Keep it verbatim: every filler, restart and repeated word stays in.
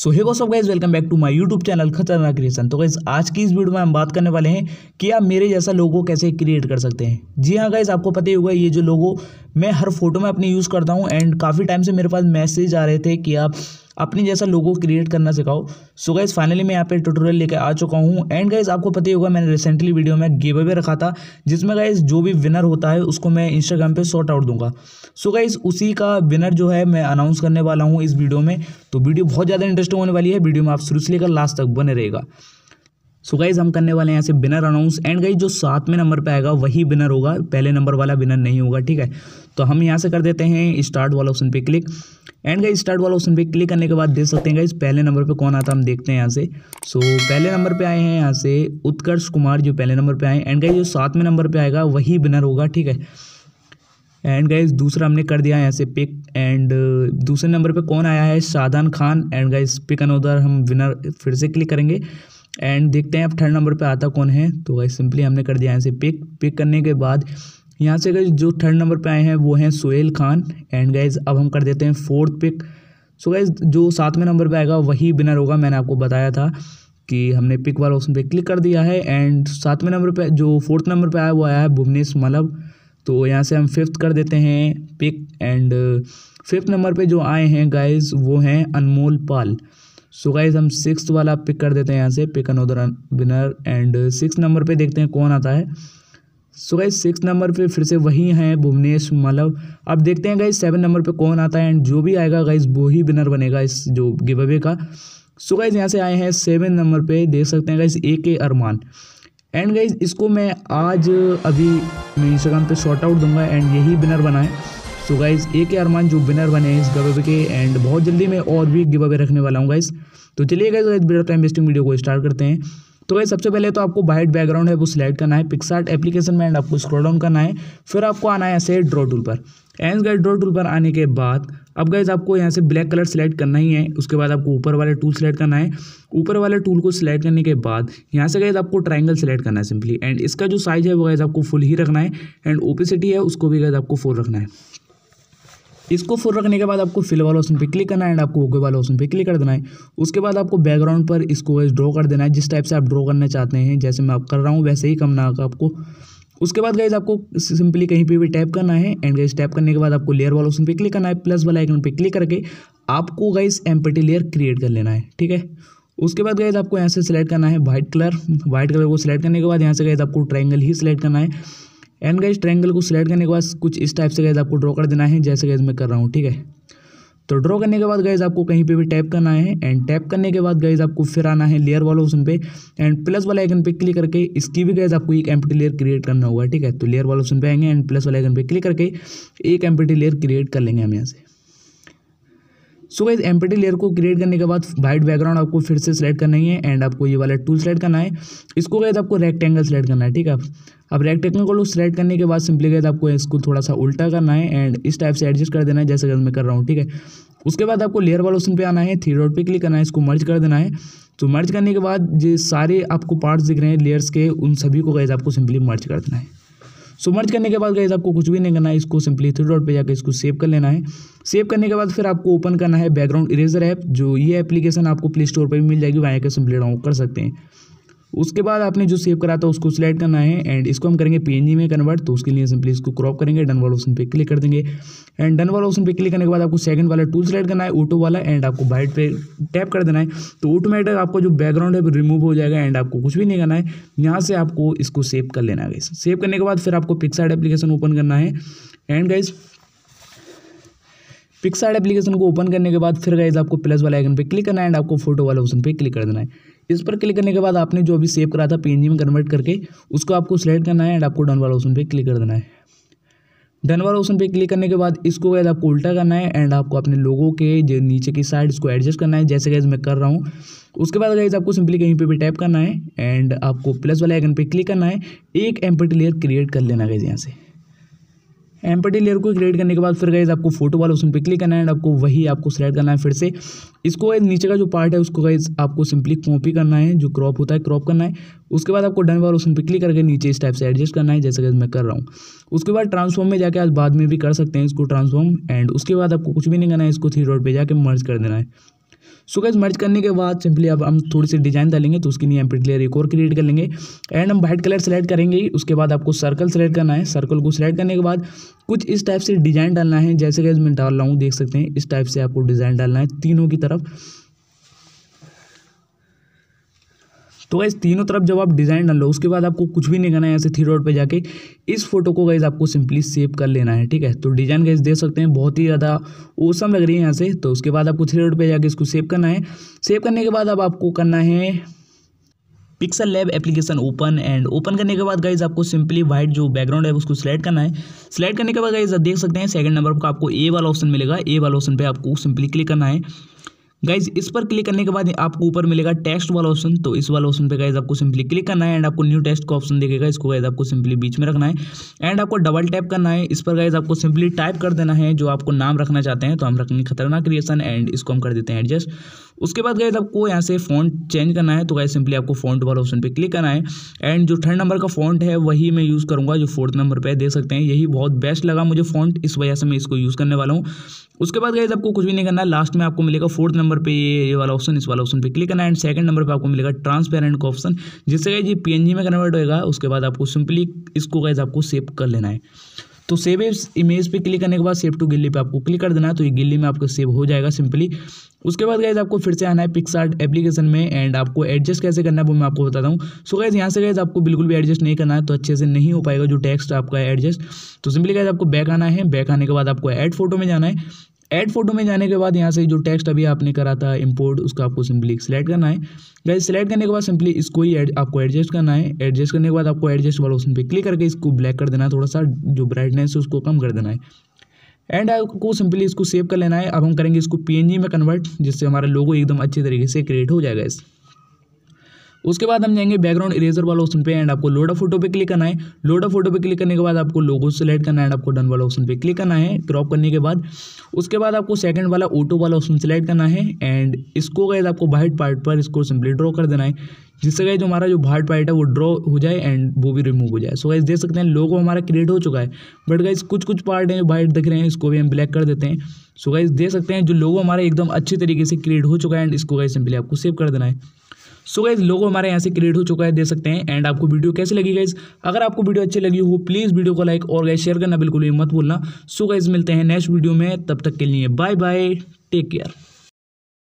So hey what's up guys, welcome back to my YouTube channel खतरनाक creation. तो guys आज की इस वीडियो में हम बात करने वाले हैं कि आप मेरे जैसा लोगो कैसे क्रिएट कर सकते हैं। जी हाँ गाइस, आपको पता ही होगा ये जो लोगो मैं हर फोटो में अपनी यूज़ करता हूँ एंड काफ़ी टाइम से मेरे पास मैसेज आ रहे थे कि आप अपनी जैसा लोगो क्रिएट करना सिखाओ। सो गाइस फाइनली मैं यहाँ पे ट्यूटोरियल लेकर आ चुका हूँ एंड गाइस आपको पता ही होगा मैंने रिसेंटली वीडियो में गिव अवे रखा था जिसमें गाइस जो भी विनर होता है उसको मैं इंस्टाग्राम पे सॉर्ट आउट दूंगा। सो गाइस उसी का विनर जो है मैं अनाउंस करने वाला हूँ इस वीडियो में। तो वीडियो बहुत ज़्यादा इंटरेस्टिंग होने वाली है, वीडियो में आप शुरू से लेकर लास्ट तक बने रहेगा। सो गाइज हम करने वाले हैं यहाँ से विनर अनाउंस एंड गाइज जो सातवें नंबर पे आएगा वही विनर होगा, पहले नंबर वाला विनर नहीं होगा, ठीक है। तो हम यहाँ से कर देते हैं स्टार्ट वाला ऑप्शन पे क्लिक एंड गाइज स्टार्ट वाला ऑप्शन पे क्लिक करने के बाद देख सकते हैं गाइज पहले नंबर पे कौन आता है हम देखते हैं यहाँ से। सो पहले नंबर पे आए हैं यहाँ से उत्कर्ष कुमार जो पहले नंबर पे आए एंड गाइज जो सातवें नंबर पे आएगा वही विनर होगा, ठीक है। एंड गाइज दूसरा हमने कर दिया यहाँ से पिक एंड दूसरे नंबर पे कौन आया है Shadan Khan and guys pick another um winner फिर से क्लिक करेंगे एंड देखते हैं अब थर्ड नंबर पे आता कौन है। तो गाइस सिंपली हमने कर दिया यहाँ से पिक पिक करने के बाद यहाँ से गाइस जो थर्ड नंबर पे आए हैं वो हैं सोहेल खान एंड गाइस अब हम कर देते हैं फोर्थ पिक। सो गाइस जो सातवें नंबर पे आएगा वही विनर होगा, मैंने आपको बताया था कि हमने पिक वाला ऑप्शन पे क्लिक कर दिया है एंड सातवें नंबर पे जो फोर्थ नंबर पे आया वो आया है भुवनेश मलव। तो यहाँ से हम फिफ्थ कर देते हैं पिक एंड फिफ्थ नंबर पे जो आए हैं गाइस वो हैं Anmol Pal. So so guys हम सिक्स वाला पिक कर देते हैं यहाँ से pick another winner and six number पे देखते हैं कौन आता है। सो गाइज सिक्स नंबर पे फिर से वही हैं भुवनेश मलव। अब देखते हैं गाइज सेवन नंबर पे कौन आता है एंड जो भी आएगा गाइज वो ही विनर बनेगा इस जो गिव अवे का। सो गाइज यहाँ से आए हैं सेवन नंबर पे देख सकते हैं गाइज ए के अरमान एंड गाइज इसको मैं आज अभी मैं इंस्टाग्राम पे शॉर्ट आउट दूंगा एंड यही विनर बना है। सो गाइज ए के अरमान जो विनर बने इस गिव अवे के एंड बहुत जल्दी मैं और भी गिव अवे रखने वाला हूँ गाइज। तो चलिए गाइज गाइज बिना टाइम वेस्टिंग वीडियो को स्टार्ट करते हैं। तो गाइज सबसे पहले तो आपको वाइट बैकग्राउंड है वो सिलेक्ट करना है पिक्सआर्ट एप्लीकेशन में एंड आपको स्क्रॉल डाउन करना है, फिर आपको आना है ऐसे ड्रॉ टूल पर एंड गाइज ड्रॉ टूल पर आने के बाद अब गाइज आपको यहाँ से ब्लैक कलर सेलेक्ट करना ही है। उसके बाद आपको ऊपर वाले टूल सेलेक्ट करना है, ऊपर वाले टूल को सिलेक्ट करने के बाद यहाँ से गाइज आपको ट्रायंगल सेलेक्ट करना है सिंपली एंड इसका जो साइज है वो गाइज आपको फुल ही रखना है एंड ओपेसिटी है उसको भी गाइज आपको फुल रखना है। इसको फुल रखने के बाद आपको फिल वाला ऑप्शन पे क्लिक करना है एंड आपको ओके वाला ऑप्शन पे क्लिक कर देना है। उसके बाद आपको बैकग्राउंड पर इसको ड्रॉ कर देना है जिस टाइप से आप ड्रॉ करना चाहते हैं, जैसे मैं आप कर रहा हूँ वैसे ही करना होगा आपको। उसके बाद गाइज आपको सिंपली कहीं पे भी टैप करना है एंड गाइज टैप करने के बाद आपको लेयर वाला ऑप्शन पे क्लिक करना है, प्लस वाला आइकन पे क्लिक करके आपको गाइज एम्प्टी लेयर क्रिएट कर लेना है, ठीक है। उसके बाद गाइज आपको यहाँ से सिलेक्ट करना है वाइट कलर, वाइट कलर को सिलेक्ट करने के बाद यहाँ से गाइज आपको ट्रायंगल ही सिलेक्ट करना है एंड गाइज ट्रायंगल को सिलेक्ट करने के बाद कुछ इस टाइप से गाइज आपको ड्रॉ कर देना है जैसे गाइज मैं कर रहा हूँ, ठीक है। तो ड्रॉ करने के बाद गाइज आपको कहीं पे भी टैप करना है एंड टैप करने के बाद गाइज आपको फिर आना है लेयर वाले ऑप्शन पे एंड प्लस वाले आइकन पे क्लिक करके इसकी भी गाइज आपको एक एम्प्टी लेयर क्रिएट करना होगा, ठीक है। तो लेयर वाले ऑप्शन पे आएंगे एंड प्लस वाले आइकन पे क्लिक करके एक एम्प्टी लेयर क्रिएट कर लेंगे हम यहाँ से। सो गाइज एम्प्टी लेयर को क्रिएट करने के बाद वाइट बैकग्राउंड आपको फिर से सिलेक्ट करना ही है एंड आपको ये वाला टूल सेलेक्ट करना है, इसको गाइज आपको रेक्टेंगल सेलेक्ट करना है, ठीक है। अब रेक्टेंगल को सिलेक्ट करने के बाद सिंपली गाइज आपको इसको थोड़ा सा उल्टा करना है एंड इस टाइप से एडजस्ट कर देना है जैसे मैं कर रहा हूँ, ठीक है। उसके बाद आपको लेयर वाला ऑप्शन पे आना है, थ्री डॉट पे क्लिक करना है, इसको मर्ज कर देना है। तो मर्ज करने के बाद जो सारे आपको पार्ट्स दिख रहे हैं लेयर्स के उन सभी को गाइज आपको सिंपली मर्ज कर देना है। सो so, मर्ज करने के बाद गाइज आपको कुछ भी नहीं करना है, इसको सिंपली थ्री डॉट पे जाकर इसको सेव कर लेना है। सेव करने के बाद फिर आपको ओपन करना है बैकग्राउंड इरेजर ऐप, जो ये एप्लीकेशन आपको प्ले स्टोर पर भी मिल जाएगी, वहाँ आकर सिंपली डाउनलोड कर सकते हैं। उसके बाद आपने जो सेव करा था उसको सिलेक्ट करना है एंड इसको हम करेंगे पीएनजी में कन्वर्ट। तो उसके लिए सिंपली इसको क्रॉप करेंगे, डन वाला ऑप्शन पे क्लिक कर देंगे एंड डन वाला ऑप्शन पे क्लिक करने के बाद आपको सेकंड वाला टूल सेलेक्ट करना है ऑटो वाला एंड आपको वाइट पे टैप कर देना है। तो ऑटोमेटिक आपको जो बैकग्राउंड है वो रिमूव हो जाएगा एंड आपको कुछ भी नहीं करना है, यहाँ से आपको इसको सेव कर लेना है गाइस। सेव करने के बाद फिर आपको पिक्सआर्ट एप्लीकेशन ओपन करना है एंड गाइस पिक्सआर्ट एप्लीकेशन को ओपन करने के बाद फिर गाइज आपको प्लस वाला आइकन पे क्लिक करना है एंड आपको फोटो वाला ऑप्शन पे क्लिक कर देना है। इस पर क्लिक करने के बाद आपने जो अभी सेव करा था पीएनजी में कन्वर्ट करके उसको आपको सिलेक्ट करना है एंड आपको डन वाला ऑप्शन पे क्लिक कर देना है। डन वाला ऑप्शन पे क्लिक करने के बाद इसको गाइज आपको उल्टा करना है एंड आपको अपने लोगों के जो नीचे की साइड इसको एडजस्ट करना है जैसे गाइज मैं कर रहा हूँ। उसके बाद गाइज आपको सिंपली कहीं पे भी टैप करना है एंड आपको प्लस वाले आइकन पे क्लिक करना है, एक एम्प्टी लेयर क्रिएट कर लेना गाइज। यहाँ से एम्प्टी लेयर को क्रिएट करने के बाद फिर गाइज आपको फोटो वाला ऑप्शन पे क्लिक करना है एंड आपको वही आपको सिलेक्ट करना है फिर से। इसको गाइज नीचे का जो पार्ट है उसको गाइज आपको सिंपली कॉपी करना है, जो क्रॉप होता है क्रॉप करना है। उसके बाद आपको डन वाला ऑप्शन पे क्लिक करके नीचे इस टाइप से एडजस्ट करना है जैसे गाइज मैं कर रहा हूँ। उसके बाद ट्रांसफॉर्म में जाके आज बाद में भी कर सकते हैं इसको ट्रांसफॉर्म एंड उसके बाद आपको कुछ भी नहीं करना है, इसको थ्री डॉट पे जाके मर्ज कर देना है। सो गाइस मर्ज करने के बाद सिंपली अब हम थोड़ी सी डिजाइन डालेंगे, तो उसके लिए हम पिट लेयर एक और क्रिएट कर लेंगे एंड हम वाइट कलर सेलेक्ट करेंगे। उसके बाद आपको सर्कल सेलेक्ट करना है। सर्कल को सिलेक्ट करने के बाद कुछ इस टाइप से डिजाइन डालना है, जैसे गाइस मैं डाल रहा हूँ, देख सकते हैं इस टाइप से आपको डिजाइन डालना है तीनों की तरफ। तो गाइस तीनों तरफ जब आप डिज़ाइन डाल लो उसके बाद आपको कुछ भी नहीं करना है, ऐसे थ्री डॉट पे जाके इस फोटो को गाइस आपको सिंपली सेव कर लेना है, ठीक है। तो डिजाइन गाइस देख सकते हैं बहुत ही ज़्यादा औसम लग रही है यहाँ से। तो उसके बाद आपको थ्री डॉट पे जाके इसको सेव करना है। सेव करने के बाद अब आपको करना है Pixel Lab application open and open करने के बाद गाइज आपको सिंपली व्हाइट जो बैकग्राउंड है उसको सिलेक्ट करना है। सिलेक्ट करने के बाद गाइज देख सकते हैं सेकंड नंबर पर आपको ए वाला ऑप्शन मिलेगा। ए वाला ऑप्शन पे आपको सिंपली क्लिक करना है। गाइज इस पर क्लिक करने के बाद आपको ऊपर मिलेगा टेक्स्ट वाला ऑप्शन, तो इस वाला ऑप्शन पे गाइज आपको सिंपली क्लिक करना है एंड आपको न्यू टेक्स्ट का ऑप्शन दिखेगा, इसको गाइज आपको सिंपली बीच में रखना है एंड आपको डबल टैप करना है। इस पर गाइज आपको सिंपली टाइप कर देना है जो आपको नाम रखना चाहते हैं। तो हम रखेंगे खतरनाक क्रिएशन एंड इसको हम कर देते हैं एडजस्ट। उसके बाद गाइज आपको यहाँ से फॉन्ट चेंज करना है, तो गाइज सिंपली आपको फॉन्ट वाला ऑप्शन पे क्लिक करना है एंड जो थर्ड नंबर का फॉन्ट है वही मैं यूज़ करूँगा जो फोर्थ नंबर पे देख सकते हैं। यही बहुत बेस्ट लगा मुझे फॉन्ट, इस वजह से मैं इसको यूज़ करने वाला हूँ। उसके बाद गाइज आपको कुछ भी नहीं करना है, लास्ट में आपको मिलेगा फोर्थ नंबर पे ये ये वाला ऑप्शन, इस वाला ऑप्शन पे क्लिक करना है एंड सेकंड नंबर पे आपको मिलेगा ट्रांसपेरेंट का ऑप्शन, जिससे गाइज ये पीएनजी में कन्वर्ट होएगा। उसके बाद आपको सिंपली इसको गाइज आपको सेव कर लेना है। तो सेव इमेज पे क्लिक करने के बाद सेव टू गिल्ली पे आपको क्लिक कर देना है, तो ये गिल्ली में आपको सेव हो जाएगा सिंपली। उसके बाद गाइज आपको फिर से आना है पिक्सआर्ट एप्लीकेशन में एंड आपको एडजस्ट कैसे करना है वो मैं आपको बताता हूँ। सो गाइज यहाँ से गाइज आपको बिल्कुल भी एडजस्ट नहीं करना है, तो अच्छे से नहीं हो पाएगा जो टेक्स्ट आपका एडजस्ट। तो सिंपली गाइज आपको बैक आना है। बैक आने के बाद आपको ऐड फोटो में जाना है। ऐड फोटो में जाने के बाद यहाँ से जो टेक्स्ट अभी आपने करा था इंपोर्ट, उसका आपको सिंपली सिलेक्ट करना है। गाइस सिलेक्ट करने के बाद सिंपली इसको ही आपको एडजस्ट करना है। एडजस्ट करने के बाद आपको एडजस्ट वाला ऑप्शन पे क्लिक करके इसको ब्लैक कर देना है, थोड़ा सा जो ब्राइटनेस है उसको कम कर देना है एंड आपको सिंपली इसको सेव कर लेना है। अब हम करेंगे इसको पीएनजी में कन्वर्ट, जिससे हमारा लोगो एकदम अच्छे तरीके से क्रिएट हो जाएगा इस। उसके बाद हम जाएंगे बैकग्राउंड इरेजर वाला ऑप्शन पे एंड आपको लोड अ फोटो पे क्लिक करना है। लोड अ फोटो पे क्लिक करने के बाद आपको लोगो सेलेक्ट करना है एंड आपको डन वाला ऑप्शन पे क्लिक करना है क्रॉप करने के बाद। उसके बाद आपको सेकंड वाला ऑटो वाला ऑप्शन सेलेक्ट करना है एंड इसको गाइस आपको वाइट पार्ट पर इसको सिंपली ड्रॉ कर देना है, जिससे गाइस जो हमारा जो वाइट पार्ट है वो ड्रॉ हो जाए एंड वो भी रिमूव हो जाए। सो गाइस देख सकते हैं लोगो हमारा क्रिएट हो चुका है, बट गाइस कुछ कुछ पार्ट हैं जो वाइट दिख रहे हैं, इसको भी हम ब्लैक कर देते हैं। सो गाइस देख सकते हैं जो लोगो हमारा एकदम अच्छे तरीके से क्रिएट हो चुका है एंड इसको गाइस सिंपली आपको सेव कर देना है। सो गाइस लोगो हमारे यहाँ से क्रिएट हो चुका है, देख सकते हैं। एंड आपको वीडियो कैसी लगी गाइस? अगर आपको वीडियो अच्छी लगी हो प्लीज़ वीडियो को लाइक और गाइस शेयर करना बिल्कुल भी मत भूलना। सो गाइस मिलते हैं नेक्स्ट वीडियो में, तब तक के लिए बाय बाय, टेक केयर।